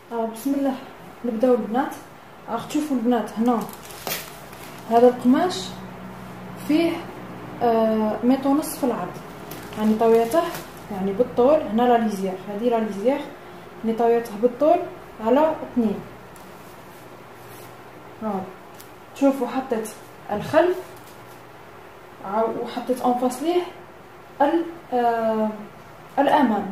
بسم الله. نبداو البنات. راح تشوفوا البنات هنا هذا القماش فيه متر ونص في العرض، يعني طويته يعني بالطول. هنا لا ليزيير، هذه لا ليزيير يعني طويته بالطول على 2. شوفوا حطيت الخلف وحطيت انفاس ليه الامام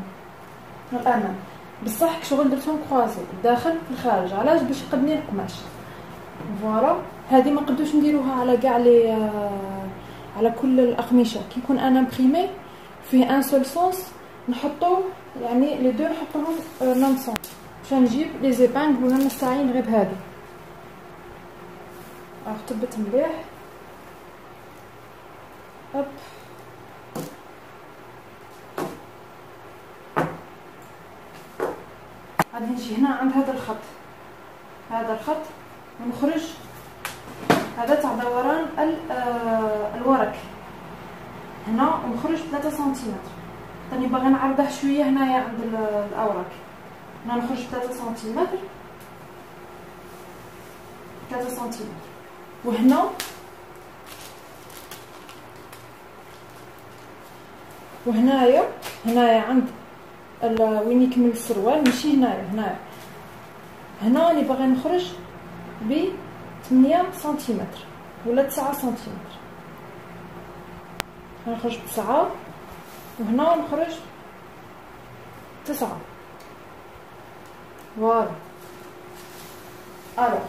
بصح شغل درتهم كروازي الداخل في الخارج. علاش؟ باش يقدني القماش. فوالا هذه ما نقدوش نديروها على كاع لي على كل الاقمشه. كي يكون انا امبريمي فيه ان سول سونس نحطو يعني لي دو نحطوهم ميم سونس. باش نجيب لي زيبانغ ولا نستعين غير بهذا. رتبت مليح. هوب غادي نجي هنا عند هذا الخط ونخرج هذا تاع دوران الورق هنا، ونخرج 3 سنتيمتر. راني باغي نعرضه شويه هنايا عند الاوراق. هنا نخرج 3 سنتيمتر وهنايا عند وين يكمل السروال، ماشي هنايا هنا راني باغي نخرج ب 8 سنتيمتر ولا 9 سنتيمتر. نخرج ب 9 وهنا نخرج 9. فوالا. الوغ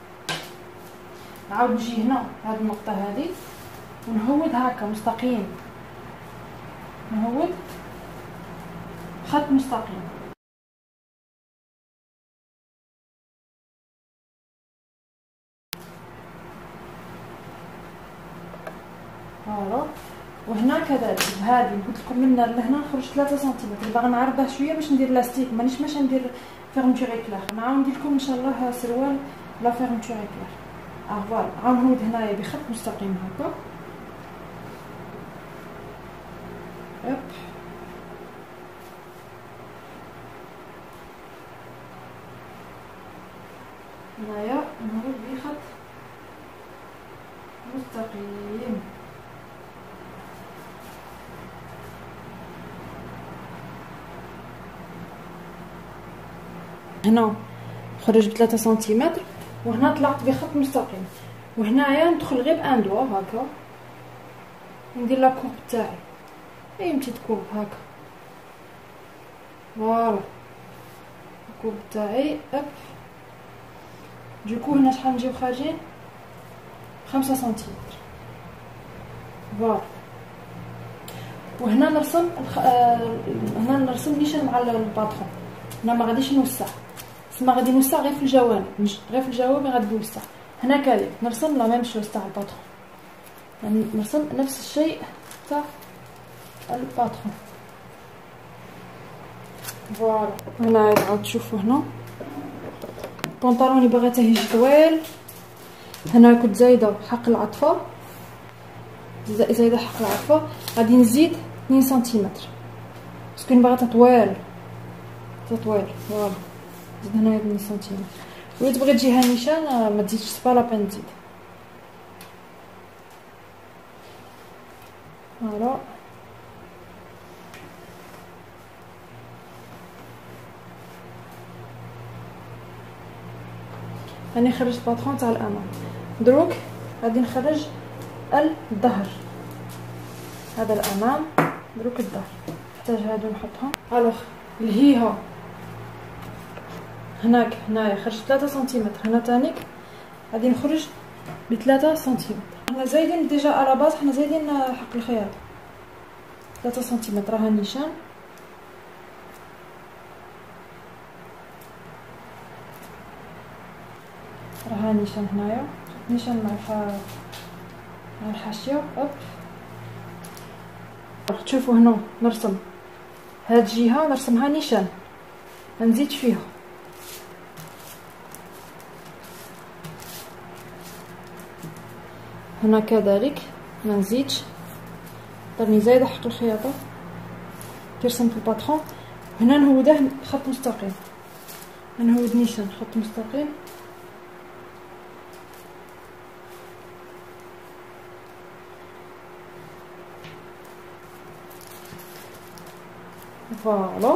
نعاود نجي هنا هاد النقطه هذه ونهود هكا مستقيم، نهود خط مستقيم. فوالا. وهنا كذلك بهذه قلت لكم من هنا لهنا نخرج 3 سنتيمتر. باغا نعرضها شويه باش ندير لاستيك، مانيش باش ندير فيرمتور اكلير. نعاود ندير لكم ان شاء الله سروال لا فيرمتور اكلير. فوالا عاود نهود هنايا بخط مستقيم هكا. هوب هنايا نهود بخط مستقيم. هنا خرج ب 3 سنتيمتر وهنا طلعت بخط مستقيم. وهنايا ندخل غير بان دوا هكا ندير لا كورب تاعي، اي متيت كورب هكا. فوالا الكورب تاعي. هوب دوكو هنا شحال نجيو خارجين 5 سنتيمتر. فوالا. وهنا نرسم هنا نرسم نيشان مع الباترون. هنا ما غاديش نوسع، ما غادي نوسع غير في الجوانب، غادي نوسع. هنا كذلك نرسم لا ميم شوز تاع الباترون، يعني نرسم نفس الشيء تاع الباترون. فوالا. هنا عاود تشوفوا هنا البنطلون باغيته يجي طويل. هنا كنت زايده حق العطفه، غادي نزيد 2 سنتيمتر باسكو باغيتها طويل. فوالا زيد هنايا 2 سنتيمتر. ولا تبغي تجيها نيشان ما تزيدش، سبا لا بين تزيد. فوالا. راني خرجت الباترون تاع الامام. دروك غادي نخرج الظهر. هذا الامام، دروك الظهر نحتاج هادو نحطهم. الوغ الهيها هنايا خرجت 3 سنتيمتر. هنا تانيك غادي نخرج ب 3 سنتيمتر. حنا زايدين ديجا على باز، حنا زايدين حق الخياط 3 سنتيمتر. راها نيشان. راها نيشان هنايا، نيشان مع الحاشيه. هوب راح تشوفوا هنا نرسم هاد الجهه نرسمها نيشان، ما نزيدش فيها. هنا كذلك ما نزيدش، راني زايده حق الخياطه ترسم في الباترون. هنا نهوده خط مستقيم. نهود نيشان خط مستقيم. فوالا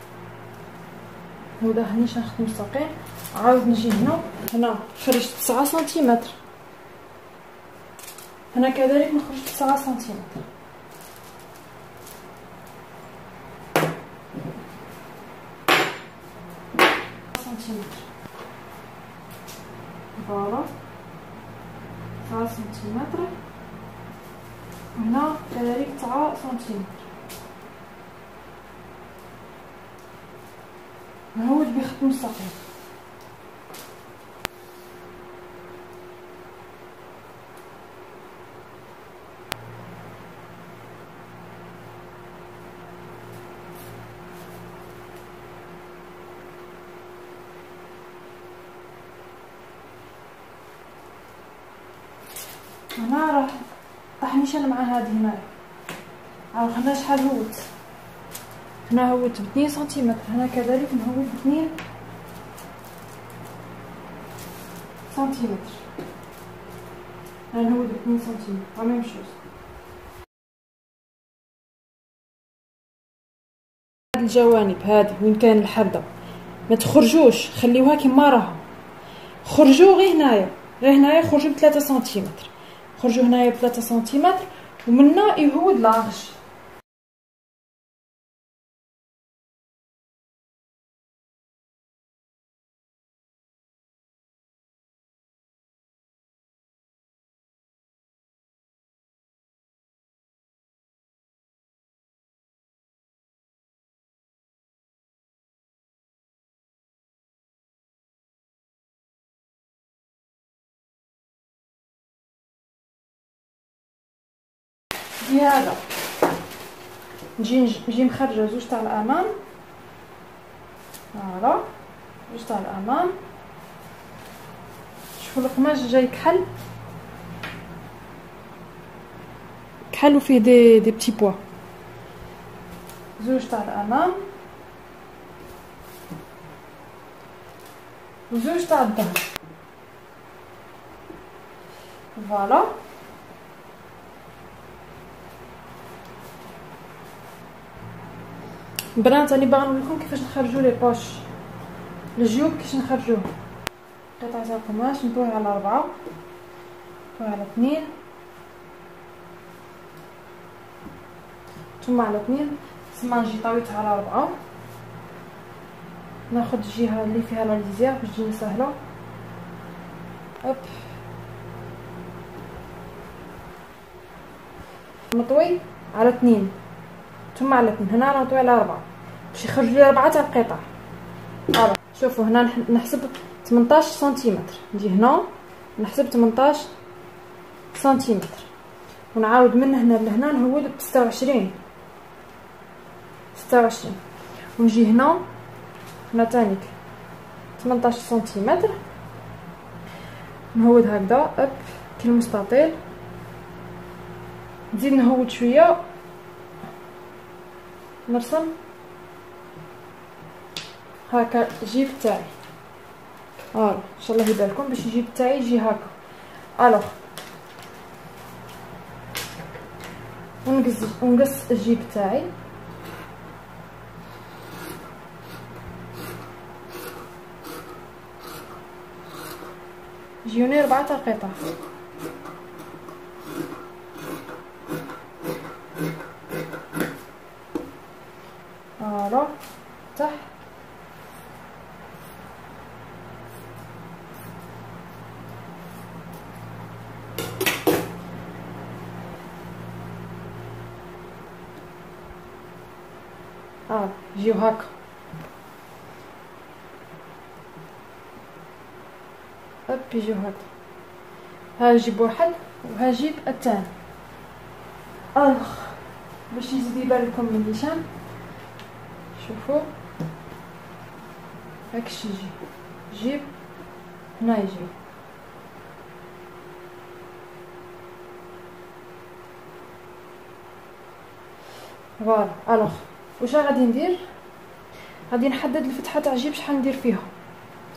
هذا نيشان خط مستقيم. عاود نجي هنا خرجت 9 سنتيمتر، هنا كذلك نخرج 9 سنتيمتر. فوالا 9 سنتيمتر، وهنا كذلك 9 سنتيمتر. نهود بخط مستقيم. هنا راح نيشان مع هذه هنايا. عاود هنا شحال هوت، هنا هوت ب2 سنتيمتر، هنا كذلك نهوت ب2 سنتيمتر، هنا نهوت ب2 سنتيمتر لا ميم شوز. هاد الجوانب هذه وين كان الحردة ما تخرجوش، خليوها كما راها. خرجوا غير هنايا خرجوا ب3 سنتيمتر، خرجوا هنايا ب3 سنتيمتر، ومنا يهود لارج. نجي هذا نجي مخرجه زوج تاع الامام. فوالا زوج تاع الامام. شوفوا القماش جاي كحل وفيه دي بتي بوا. زوج تاع الامام وزوج تاع الظهر. فوالا البنات راني باغا نقول لكم كيفاش نخرجوا لي بوش الجيوب، كيفاش نخرجوه. قطعه تاع القماش نطويها على 4، نطويها على 2 ثم على 2، ثم نجي طويتها على 4. ناخذ الجهه اللي فيها لا ليزير باش تجيني سهله. هوب نطوي على 2 ثم على 2. هنا راه نطوي على 4 باش يخرج لي 4 تاع القطع. فوالا شوفوا هنا نحسب 18 سنتيمتر، نجي هنا نحسب 18 سنتيمتر، ونعاود من هنا لهنا نهود ب 26 ونجي هنا تانيك 18 سنتيمتر، نهود هكذا اب كالمستطيل. نزيد نهود شويه، نرسم هكا الجيب تاعي. فوالا ان شاء الله يبان لكم باش الجيب تاعي يجي هكا. الوغ ونقص الجيب تاعي. جيوني 4 تاع قطع. فوالا تحت يجيو هكا. هوب يجيو هكا. ها نجيب واحد وها نجيب الثاني. الوغ باش يزيد يبان لكم من النيشان، شوفوا هاكشي يجي جيب هنا يجي. فوالا الوغ واش غادي ندير؟ غادي نحدد الفتحه تاع الجيب شحال ندير فيها.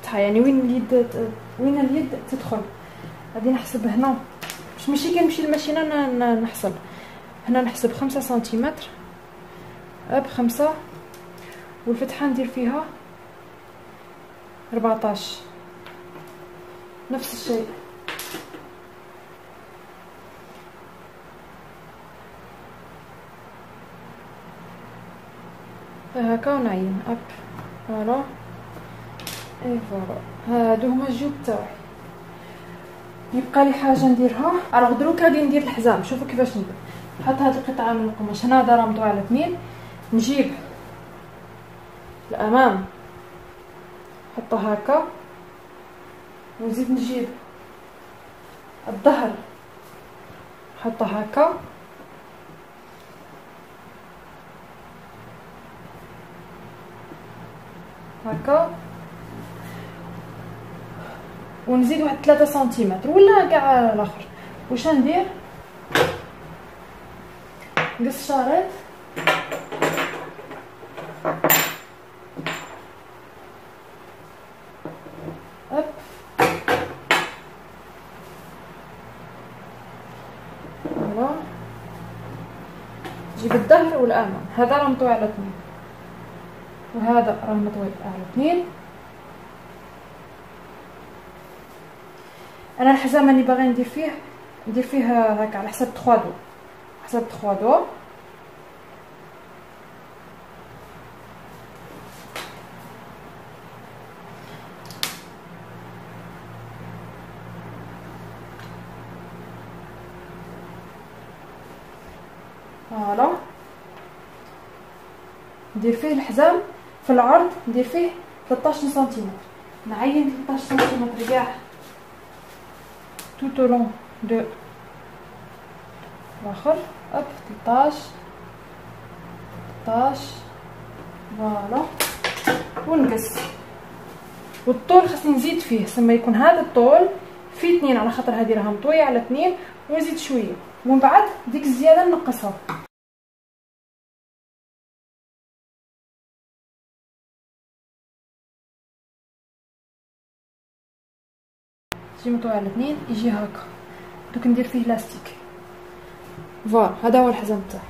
الفتحه، يعني وين اليد تدخل. غادي نحسب هنا باش ماشي كنمشي للماشينه نحسب هنا. نحسب 5 سنتيمتر ب5، والفتحه ندير فيها 14. نفس الشيء هكا ونعين اب. فوالا اي فوالا، هادو هما الجيوب تاعي. يبقى لي حاجه نديرها. الوغ دروك غادي ندير الحزام. شوفوا كيفاش ندير. نحط هاد القطعه من القماش هنا ضربتو على 2، نجيب الامام نحطه هكا، ونزيد نجيب الظهر نحطه هكا، هكا، ونزيد واحد 3 سنتيمتر ولا كاع الاخر. واش ندير؟ نقص شريط اب، فوالا. نجيب الظهر والامام، هذا راه مطوي على 2 وهذا راه مطوي على 2. انا الحزام اللي باغي ندير فيه هكا على حسب 3 دو، حسب 3 دو. فوالا ندير فيه الحزام في العرض، ندير فيه 13 سنتيمتر. نعين 13 سنتيمتر كاع tout au long de الاخر. اب 13 فوالا، ونقص. والطول خاصني نزيد فيه، سما يكون هذا الطول في 2 على خاطر هذه راها مطويه على 2، ونزيد شويه ومن بعد ديك الزياده نقصها. يجي مطوي على 2 يجي هكا. دوك ندير فيه لاستيك. فوالا هذا هو الحزام تاعي.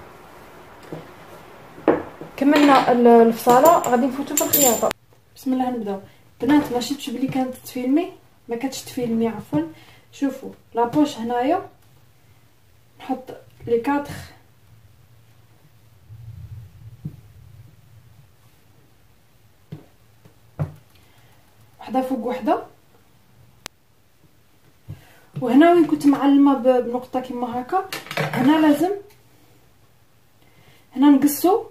كملنا الفصاله، غادي نفوتو في الخياطه. بسم الله نبداو. بنات ما شفتش بلي كانت تفيلمي، ما كانتش تفيلمي عفوا. شوفوا لابوش هنايا نحط لي 4 وحده فوق وحده، وهنا وين كنت معلمه بنقطه كيما هكا، هنا لازم هنا نقصو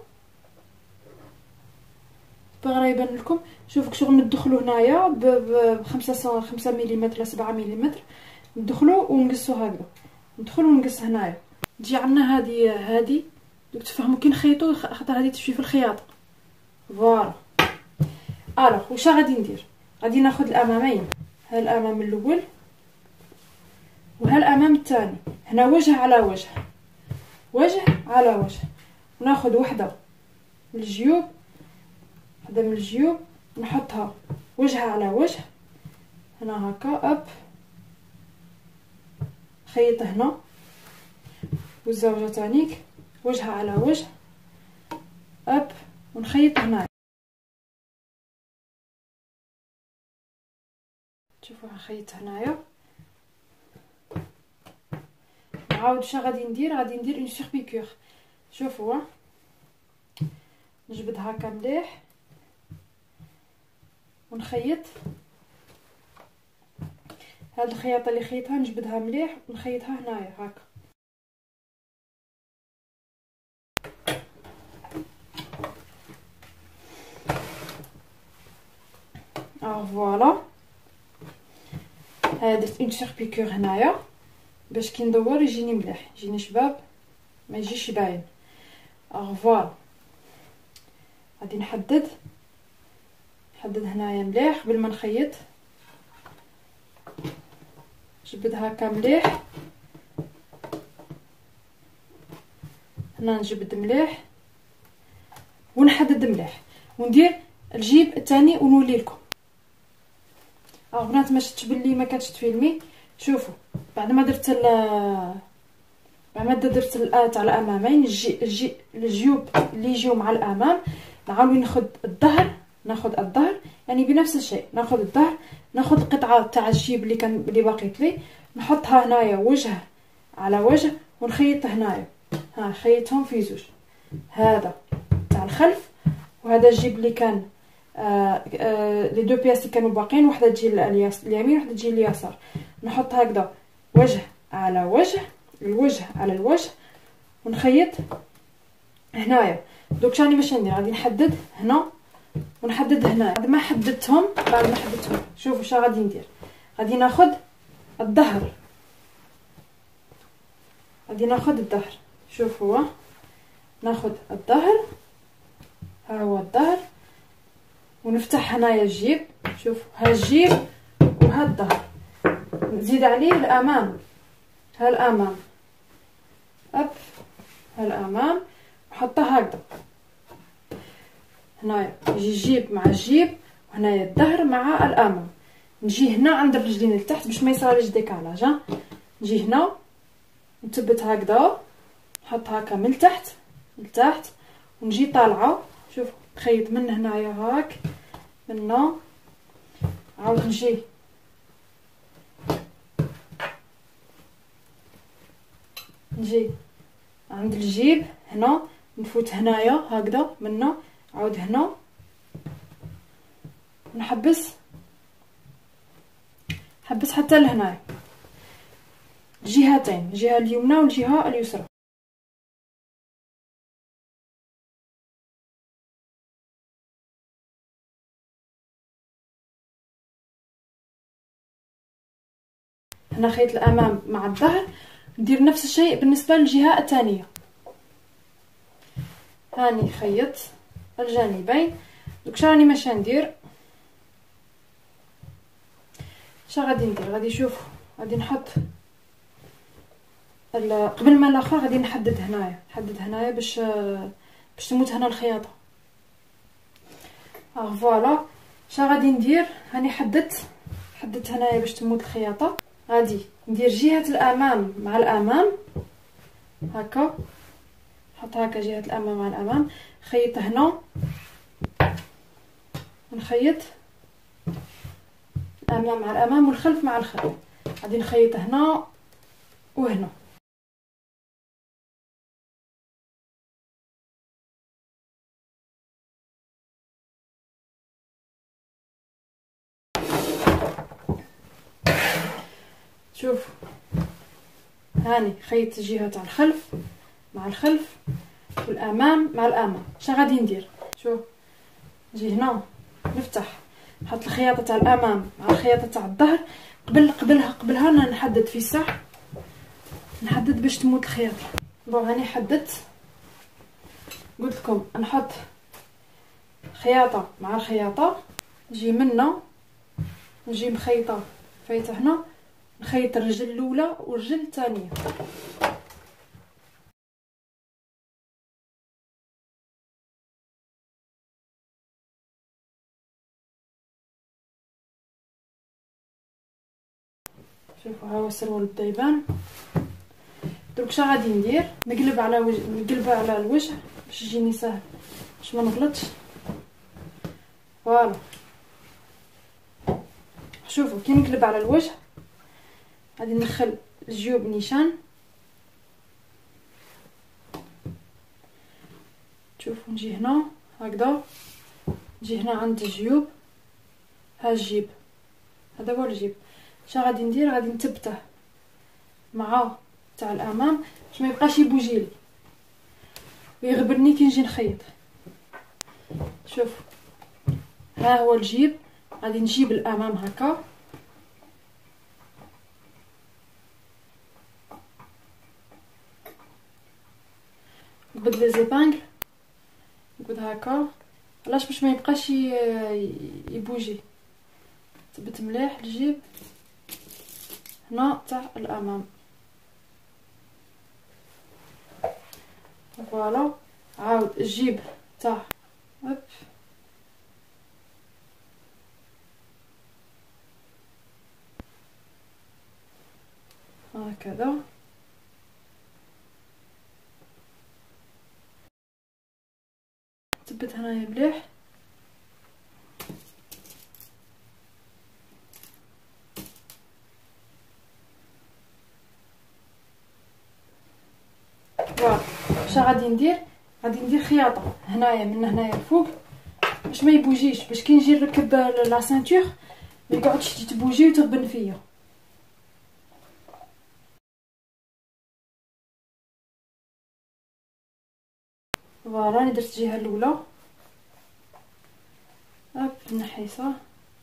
باغا يبان لكم. شوفوا شغل ندخلو هنايا ب 5 ملم لا 7 ملم، ندخلو ونقصو هكذا، ندخل ونقص هنايا. تجي عندنا هادي دوك تفهموا كي نخيطو، خاطر هادي تمشي في الخياطه. فوالا الوغ واش غادي ندير؟ غادي ناخذ الامامين، ها الامام الاول وها الامام الثاني. هنا وجه على وجه، وجه على وجه. وناخذ وحده من الجيوب، وحده من الجيوب نحطها وجه على وجه هنا هكا. اب خيط هنا والزوجه تانيك وجه على وجه. اب ونخيط هنا. شوفوا نخيط هنايا. نعاود شنو غادي ندير؟ غادي ندير اون سيربيكور. شوفوا نجبد هكا مليح ونخيط. هاد الخياطه اللي خيطها نجبدها مليح ونخيطها هنايا هكا. فوالا درت اون سيربيكور هنايا باش كي ندور يجيني مليح، يجيني شباب، ما يجيش باين. فوالا غادي نحدد هنايا مليح قبل ما نخيط. نجبد هكا مليح، هنا نجبد مليح ونحدد مليح، وندير الجيب الثاني ونولي لكم. بنات ما شفتش بلي ما كانتش تفيلمي. شوفوا بعد ما درت تاع الامامين، الجيوب اللي يجيو مع الامام نعاود ناخذ الظهر يعني بنفس الشيء، ناخذ الظهر، ناخذ قطعه تاع الجيب اللي باقيت لي، نحطها هنايا وجه على وجه ونخيط هنايا. خيطهم في زوج، هذا تاع الخلف وهذا الجيب اللي كان لي دو بياس اللي كانوا باقين، وحده تجي اليمين وحده تجي اليسار. نحط هكذا وجه على وجه، الوجه على الوجه، ونخيط هنايا. دوك راني باش ندير، غادي نحدد هنا ونحدد هنا. بعد ما حددتهم شوفوا شنو غادي ندير. غادي ناخذ الظهر، شوفوا ناخذ الظهر، ها هو الظهر، ونفتح هنايا الجيب. شوفوا ها الجيب وها الظهر، نزيد عليه الامام، ها الامام ها الامام، نحطها هكذا هنايا، يجي الجيب مع الجيب، وهنايا الظهر مع الامام. نجي هنا عند الرجلين لتحت باش ما يصراليش ديكالاج. نجي هنا نثبت هكذا، نحط هكا من التحت ونجي طالعه. شوف نخيط من هنايا هاك من هنا، عاود نجي عند الجيب هنا، نفوت هنايا هكذا منا، عاود هنا نحبس حتى لهنايا، جهتين، الجهه اليمنى والجهه اليسرى. هنا خيط الامام مع الظهر، ندير نفس الشيء بالنسبه للجهه الثانيه. هاني خيط الجانبين. دوك شراني ماشي ندير، غادي ندير، غادي شوف، غادي نحط قبل ما الاخر غادي نحدد هنايا باش تموت هنا الخياطه. فوالا غادي ندير، هاني حددت هنايا باش تموت الخياطه. غادي ندير جهه الامام مع الامام هكا، نحط هكا جهه الامام مع الامام، خيط هنا ونخيط الامام مع الامام والخلف مع الخلف. غادي نخيط هنا وهنا. شوف هاني خيط الجهه تاع الخلف مع الخلف والامام مع الامام. غادي ندير، شوف نجي هنا نفتح، نحط الخياطه تاع الامام مع الخياطه تاع الظهر، قبلها نحدد في الساح، نحدد باش تموت الخياطه. هاني حددت، قلت لكم نحط خياطه مع الخياطه، نجي منا نجي مخيطه هنا، نخيط الرجل الاولى والرجل الثانيه. شوفوا ها هو السروال بدا يبان. دروك غادي ندير، نقلب على الوجه باش يجيني سهل باش ما نغلطش. فوالا شوفوا كي نقلب على الوجه غادي ندخل الجيوب نيشان. شوفوا نجي هنا هكذا، نجي هنا عند الجيوب، ها الجيب، هذا هو الجيب. غادي ندير، غادي نثبته مع تاع الامام باش ما يبقاش يبوجيلي ويغبرني كي نجي نخيط. شوف ها هو الجيب، غادي نجيب الامام هكا، نقبض لي زيبانغل، نقبض هكا، علاش باش ما يبقاش يبوجي. ثبت مليح الجيب هنا تاع الامام. فوالا عاود الجيب تاع هكذا. ثبت هنايا مليح. فوالا واش غادي ندير؟ غادي ندير خياطه هنايا من هنايا الفوق باش ما يبوجيش، باش كي نجي نركب لا سانتور ما يقعدش تبوجي وتغبن فيا. فوالا راني درت الجهه الاولى، هاك نحيسها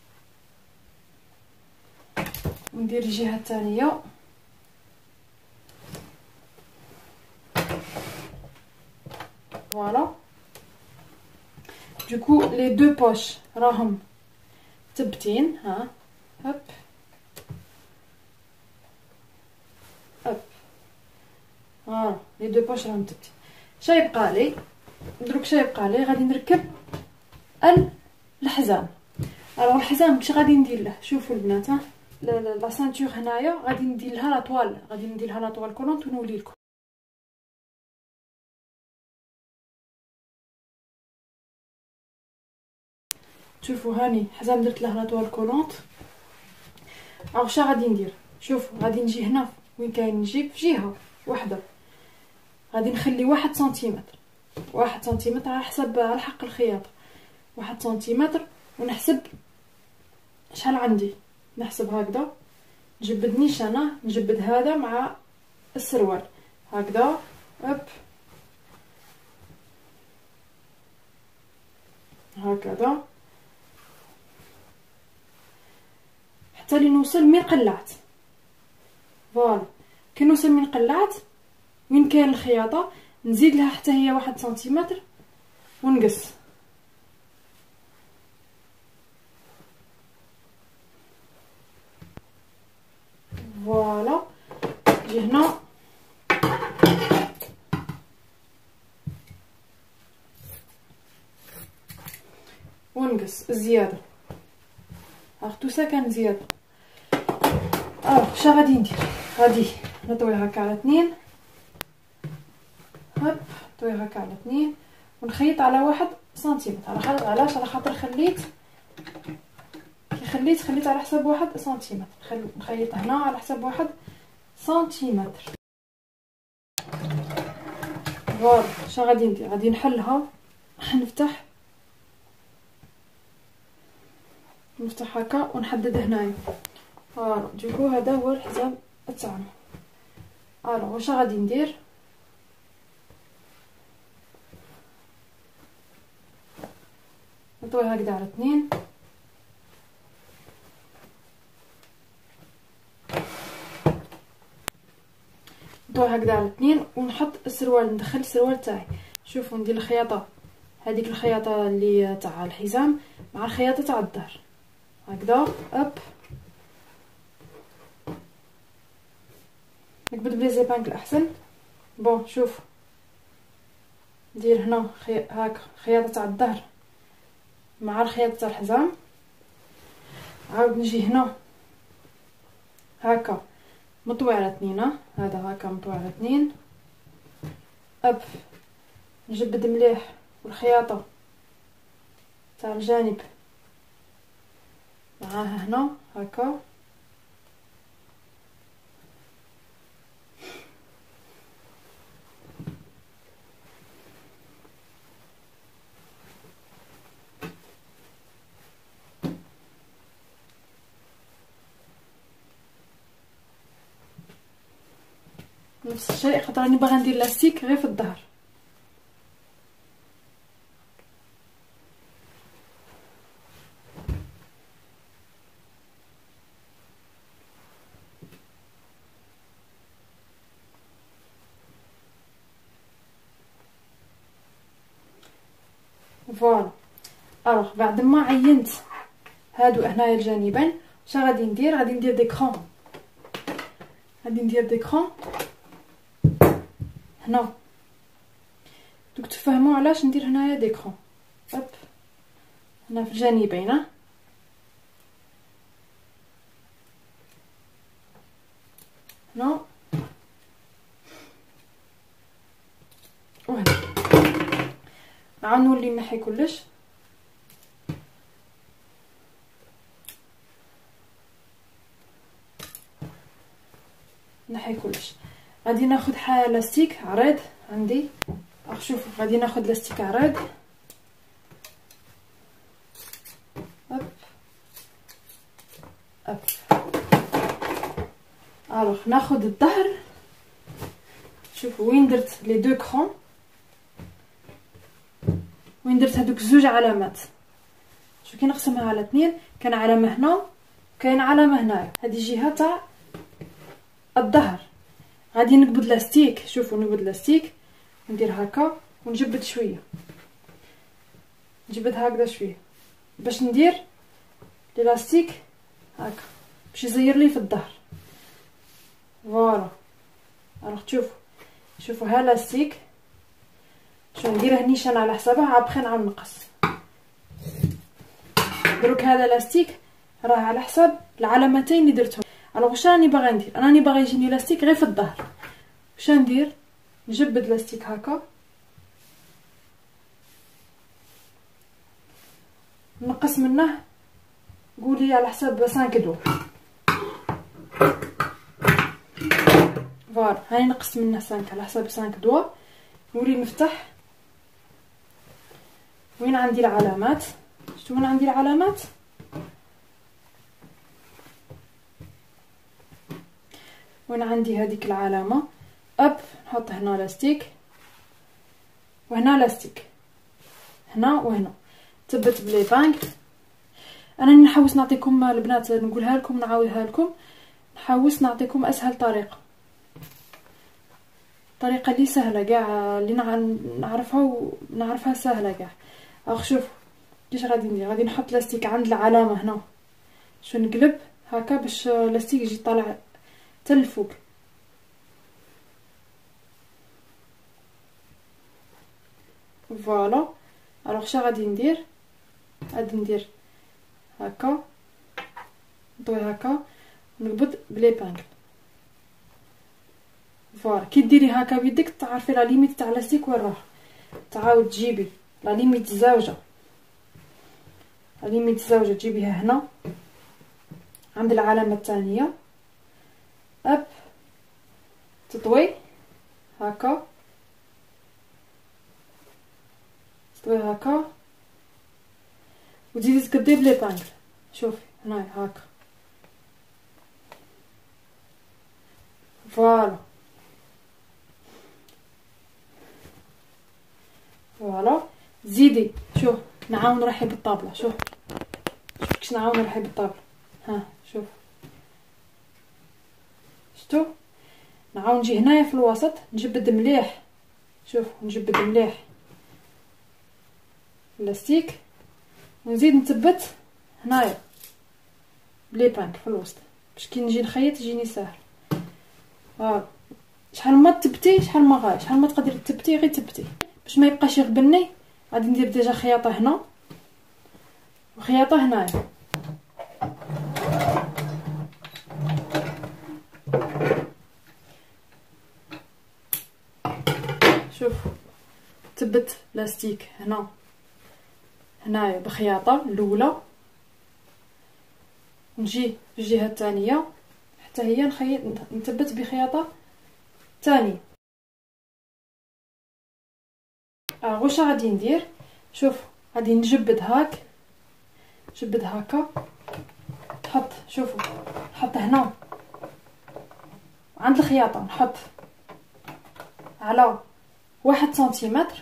وندير الجهه الثانيه. فوالا دوكو لي دو بوش راهم ثبتين. ها هب هب فوالا لي دو بوش راهم ثبتين. شايبقى لي دروك، شايبقى لي غادي نركب الحزام. الوغ الحزام كش غادي ندير له؟ شوفوا البنات، ها لا سانتور هنايا غادي ندير لها لا طوال، غادي ندير لها لا طوال كولونط ونولي لكم. شوفوا هاني حزام درت له لا طوال كولونط. الوغ شا غادي ندير؟ شوفوا غادي نجي هنا وين كاين نجيب في جهه واحده، غادي نخلي 1 سنتيمتر، 1 سنتيمتر على حسب على حق الخياطه، 1 سنتيمتر. ونحسب شحال عندي، نحسب هكذا، نجبد نيشانه، نجبد هذا مع السروال هكذا. هب هكذا حتى لي نوصل من قلعت. فوالا كي نوصل من قلعت وين كاين الخياطه نزيد لها حتى هي 1 سنتيمتر ونقص. فوالا نجي هنا ونقص الزياده، تو سا كان زياده. شا غادي ندير؟ غادي نطوي هكا على 2، هب نطوي هكا على 2 ونخيط على 1 سنتيمتر. علاش؟ على خاطر خليت على حساب 1 سنتيمتر، نخيط هنا على حساب 1 سنتيمتر. فوالا شا غادي ندير؟ غادي نحلها، نفتح هكا ونحدد هنايا. فوالا دوكو هذا هو الحزام تاعنا. واش غادي ندير؟ نطوي هكذا على 2، نطوي هكذا على 2 ونحط السروال، ندخل السروال تاعي. شوفوا ندير الخياطه، هذيك الخياطه اللي تاع الحزام مع الخياطه تاع الظهر هكذا. اب نكبد بلي زيبانكل احسن. بون شوف ندير هنا هاك خياطه تاع الظهر مع الخياطه تاع الحزام، عاود نجي هنا هكا مطوي على 2، هذا هكا مطوي على 2. اب نجبد مليح والخياطه تاع الجانب معاها هنا هكا. نفس الشيء خاطر راني باغا ندير لاستيك غير في الظهر. فوالا الوغ بعد ما عينت هادو هنايا الجانبين واش غادي ندير؟ غادي ندير دي كرون، غادي ندير دي كرون هنا. دوك تفهموا علاش ندير هنايا دي كرون. هوب هنا في الجانبين، هنا نعاود نولي نحي كلش. نحي كلش. غادي ناخذ لاستيك عريض عندي. شوفوا غادي ناخذ لاستيك عريض. هوب هوب. الوغ ناخذ الظهر. شوفوا وين درت لي دو كرون، وين درت هذوك زوج علامات. شوف كي نقسمها على اثنين، كان علامه هنا وكاين علامه هنايا. هذه جهه تاع الظهر. غادي نقبض لاستيك. شوفوا نقبض لاستيك ندير هكا ونجبد شويه، نجبد هكذا شويه باش ندير لاستيك هكا باش يزير لي في الظهر. فوالا. راح شوفوا ها لاستيك شو نديره نيشان على حسابه، عاد نعاود نقص. دروك هذا لاستيك راه على حساب العلامتين اللي درتهم. الوغ واش راني باغا ندير؟ انا راني باغا يجيني لاستيك غير في الظهر. واش ندير؟ نجبد لاستيك هكا، نقص منه قولي على حساب 5 دو. فوالا هاني نقص منه 5 على حساب 5 دو. نولي نفتح وين عندي العلامات. شفتوا وين عندي العلامات؟ وين عندي هذيك العلامه نحط هنا لاستيك وهنا لاستيك، هنا وهنا. تبت بلي بانك. انا نحوس نعطيكم البنات، نقولها لكم نعاودها لكم، نحوس نعطيكم اسهل طريقه، الطريقه اللي سهله كاع، اللي نعرفها سهله كاع. شوف كيش غادي ندير. غادي نحط لاستيك عند العلامه هنا، شو نقلب هكا باش لاستيك يجي طالع حتى الفوق. فوالا. الوغ شا غادي ندير؟ غادي ندير هكا، نطوي هكا ونقبض بليبانكل. فوالا. كي ديري هكا بيدك تعرفي لا ليميت تاع لاستيك وين راه، تعاود تجيبي لا ليميت الزاوجه، لا ليميت الزاوجه تجيبيها هنا عند العلامه الثانيه. تطوي هكا، تطوي هكا وتزيدي تقبضي بليبانكل. شوفي هنايا هكا. فوالا. فوالا. زيدي. شوف نعاون نرحي بالطابله. شوف كيش نعاون نرحي بالطابله. ها شوف شفتوا؟ نعاود نجي هنايا في الوسط نجبد مليح. شوف نجبد مليح اللاستيك ونزيد نثبت هنايا بلي بانك في الوسط باش كي نجي نخيط يجيني ساهل. شحال ما تبتي شحال ما تقدري تثبتي غير تثبتي باش ما يبقاش يغبني. غادي ندير ديجا خياطه هنا وخياطه هنايا. شوف ثبت لاستيك هنايا بخياطه الاولى، نجي في الجهه الثانيه حتى هي نخيط نثبت بخياطه ثانيه. واش غادي ندير؟ شوف غادي نجبد نجبد هكا، نحط. شوفوا نحط هنا عند الخياطه، نحط على 1 سنتيمتر.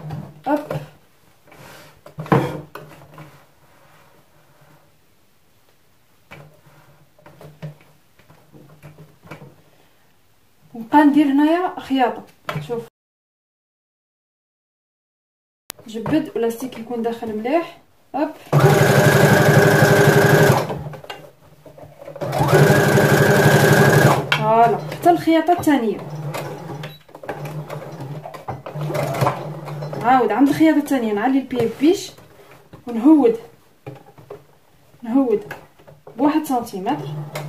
ونبقى ندير هنايا خياطه. شوف جبد ولاستيك يكون داخل مليح. فوالا حتى الخياطه الثانيه. عاود عند الخياطه الثانيه نعلي البيي بيش ونهود ب1 سنتيمتر.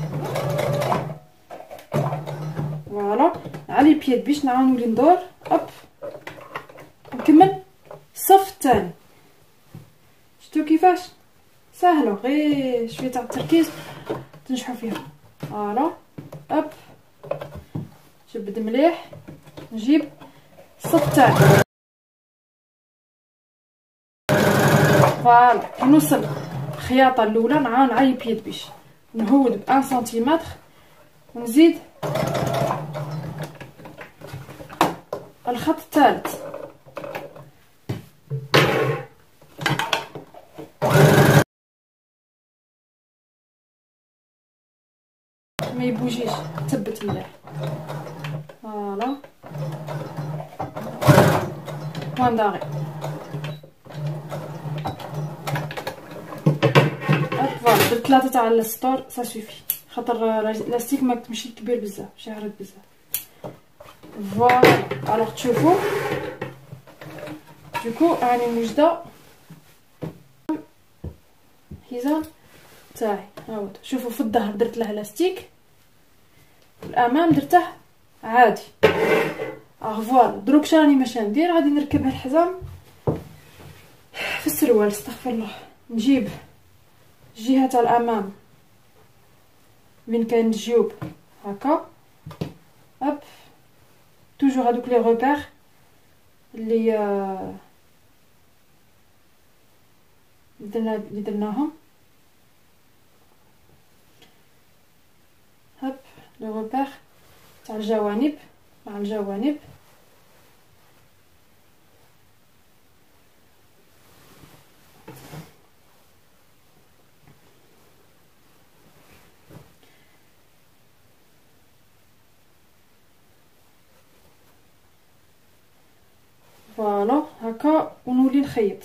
فوالا نعلي البيي بيش نعاود نولي ندور نكمل الصف الثاني. شفتو كيفاش سهله، غير شويه تاع التركيز تنجحو فيها. فوالا اب جبد مليح، نجيب الصف الثاني. فوالا كي نوصل الخياطه الاولى نعيب يد باش نهود ب1 سنتيمتر ونزيد الخط الثالث. ما يبوجيش، تثبت مليح. فوالا بوان داغي. فوالا درت 3 تاع السطور سا سوفي، خاطر لاستيك ما تمشي كبير بزاف، ماشي عريض بزاف. فوالا الوغ تشوفوا دوكو راني موجده الحزام تاعي. هاهو شوفوا في الظهر درت له لاستيك، الامام درته عادي. فوالا دروك شراني ماشي ندير، غادي نركب هاد الحزام في السروال. استغفر الله. نجيب الجهه تاع الامام وين كاين الجيوب هكا، هوب توجور هادوك لي روبير اللي درناهم. هوب لي روبير تاع الجوانب مع الجوانب. فوالا هكا ونولي نخيط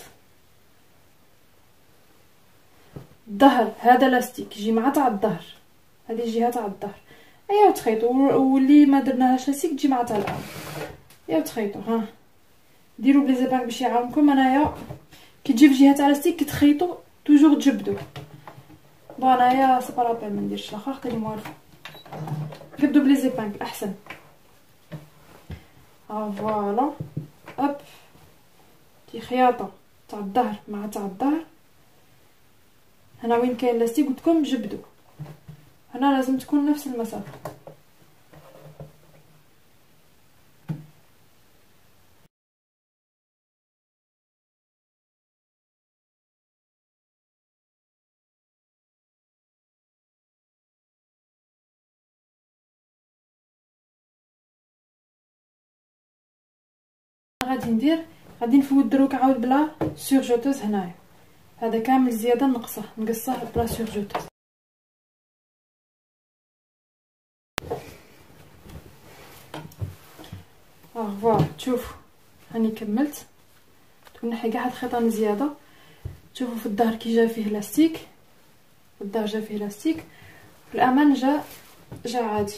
الظهر. هذا لاستيك يجي مع تاع الظهر، هذه الجهه تاع الظهر. ايوا تخيطوا، واللي ما درناهاش لاستيك تجي مع تاع الام. ايوا تخيطوا، ها ديروا بلي زبانك باش يعاونكم. انايا كي تجي في جهه تاع لاستيك كي تخيطوا توجور تجبدوا. بون انايا سي با لابين ما نديرش لاخر، خلي موالفه كبدوا بلي زبانك احسن. فوالا هوب دي خياطه تاع الظهر مع تاع الظهر. هنا وين كاين لاستيك قلتلكم جبدوا، هنا لازم تكون نفس المسافه. غادي ندير، غادي نفود دروك عاود بلا سورجوتوز. هنايا هذا كامل زياده نقصه بلا سورجوتوز. فوالا تشوفوا هاني كملت. نحي كاع هاد الخيطان زياده. تشوفوا في الظهر كي جا فيه لاستيك، في الظهر جا فيه لاستيك، في الامام جا عادي.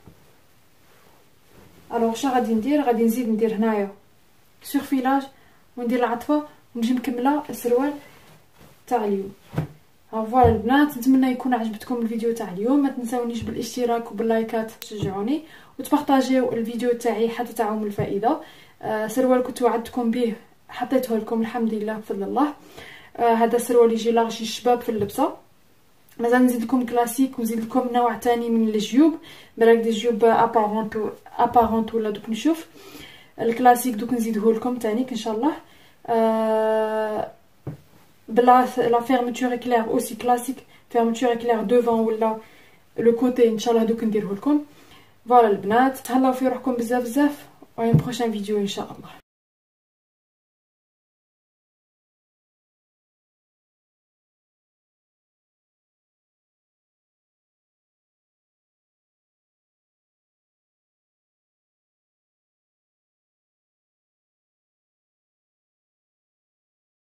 الوغ شا غادي ندير، غادي نزيد ندير هنايا سورفيلاج وندير العطفه ونجي مكمله السروال تاع اليوم. فوالا البنات، نتمنى يكون عجبتكم الفيديو تاع اليوم. ما تنساونيش بالاشتراك وباللايكات تشجعوني وتبارطاجيو الفيديو تاعي حتى تعم الفائده. سروال كنت وعدتكم به حطيته لكم الحمد لله بفضل الله. هذا سروال يجي لارجي الشباب في اللبسه. مازال نزيد لكم كلاسيك ونزيد لكم نوع تاني من الجيوب، بالك دي جيوب ابارونت ولا دوك نشوف الكلاسيك دوك نزيده لكم تاني ان شاء الله. بلا لا فيرميتور اكلير اوسي كلاسيك، فيرميتور اكلير دوفون ولا لو كوتي ان شاء الله دوك نديره لكم. فوالا البنات، تهلاو في روحكم بزاف بزاف، و ان بروشين فيديو ان شاء الله.